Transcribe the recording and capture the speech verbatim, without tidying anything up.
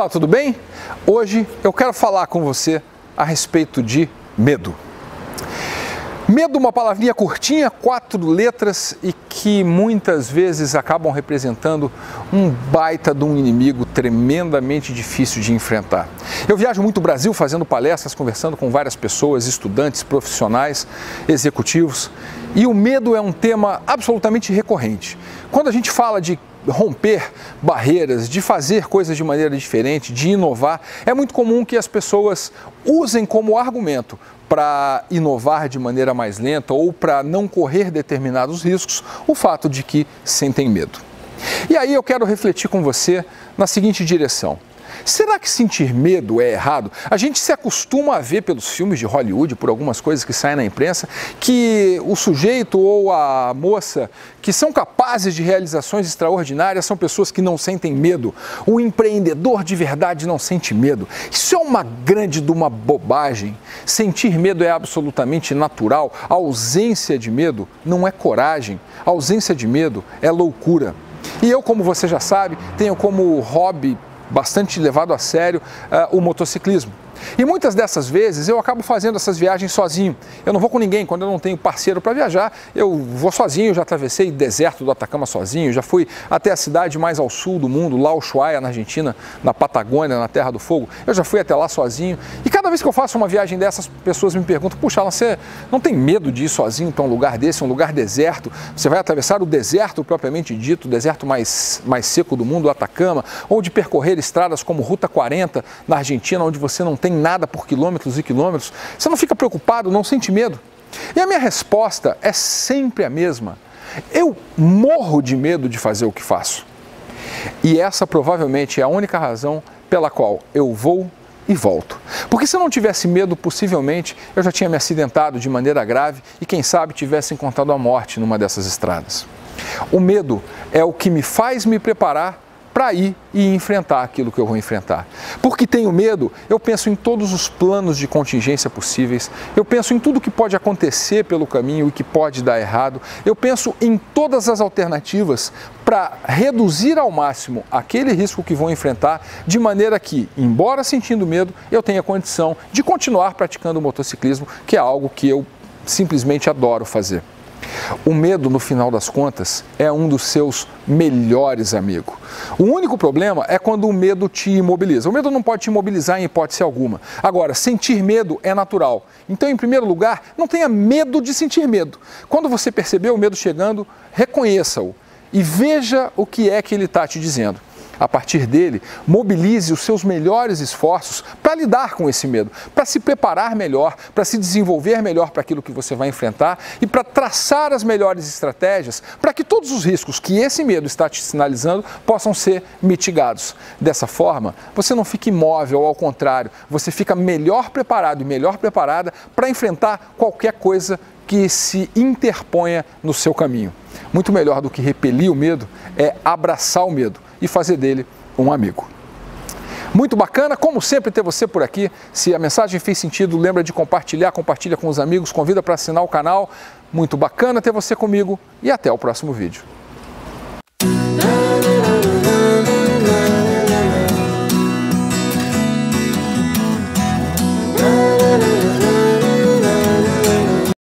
Olá, tudo bem? Hoje eu quero falar com você a respeito de medo. Medo é uma palavrinha curtinha, quatro letras e que muitas vezes acabam representando um baita de um inimigo tremendamente difícil de enfrentar. Eu viajo muito o Brasil fazendo palestras, conversando com várias pessoas, estudantes, profissionais, executivos, e o medo é um tema absolutamente recorrente. Quando a gente fala de romper barreiras, de fazer coisas de maneira diferente, de inovar, é muito comum que as pessoas usem como argumento para inovar de maneira mais lenta ou para não correr determinados riscos, o fato de que sentem medo. E aí eu quero refletir com você na seguinte direção. Será que sentir medo é errado? A gente se acostuma a ver pelos filmes de Hollywood, por algumas coisas que saem na imprensa, que o sujeito ou a moça que são capazes de realizações extraordinárias são pessoas que não sentem medo. O empreendedor de verdade não sente medo. Isso é uma grande de uma bobagem. Sentir medo é absolutamente natural. A ausência de medo não é coragem. A ausência de medo é loucura. E eu, como você já sabe, tenho como hobby bastante levado a sério uh, o motociclismo. E muitas dessas vezes eu acabo fazendo essas viagens sozinho. Eu não vou com ninguém, quando eu não tenho parceiro para viajar, eu vou sozinho, já atravessei o deserto do Atacama sozinho, já fui até a cidade mais ao sul do mundo, lá Ushuaia, na Argentina, na Patagônia, na Terra do Fogo. Eu já fui até lá sozinho. E cada vez que eu faço uma viagem dessas, pessoas me perguntam: puxa, Alan, você não tem medo de ir sozinho para um lugar desse, um lugar deserto? Você vai atravessar o deserto propriamente dito, o deserto mais, mais seco do mundo, o Atacama, ou de percorrer estradas como Ruta quarenta na Argentina, onde você não tem nada por quilômetros e quilômetros? Você não fica preocupado, não sente medo? E a minha resposta é sempre a mesma. Eu morro de medo de fazer o que faço. E essa provavelmente é a única razão pela qual eu vou e volto. Porque se eu não tivesse medo, possivelmente eu já tinha me acidentado de maneira grave e quem sabe tivesse encontrado a morte numa dessas estradas. O medo é o que me faz me preparar para ir e enfrentar aquilo que eu vou enfrentar. Porque tenho medo, eu penso em todos os planos de contingência possíveis, eu penso em tudo que pode acontecer pelo caminho e que pode dar errado, eu penso em todas as alternativas para reduzir ao máximo aquele risco que vou enfrentar, de maneira que, embora sentindo medo, eu tenha condição de continuar praticando o motociclismo, que é algo que eu simplesmente adoro fazer. O medo, no final das contas, é um dos seus melhores amigos. O único problema é quando o medo te imobiliza. O medo não pode te imobilizar em hipótese alguma. Agora, sentir medo é natural. Então, em primeiro lugar, não tenha medo de sentir medo. Quando você perceber o medo chegando, reconheça-o e veja o que é que ele está te dizendo. A partir dele, mobilize os seus melhores esforços para lidar com esse medo, para se preparar melhor, para se desenvolver melhor para aquilo que você vai enfrentar e para traçar as melhores estratégias para que todos os riscos que esse medo está te sinalizando possam ser mitigados. Dessa forma, você não fica imóvel, ao contrário, você fica melhor preparado e melhor preparada para enfrentar qualquer coisa que se interponha no seu caminho. Muito melhor do que repelir o medo é abraçar o medo e fazer dele um amigo. Muito bacana, como sempre, ter você por aqui. Se a mensagem fez sentido, lembra de compartilhar, compartilha com os amigos, convida para assinar o canal. Muito bacana ter você comigo e até o próximo vídeo.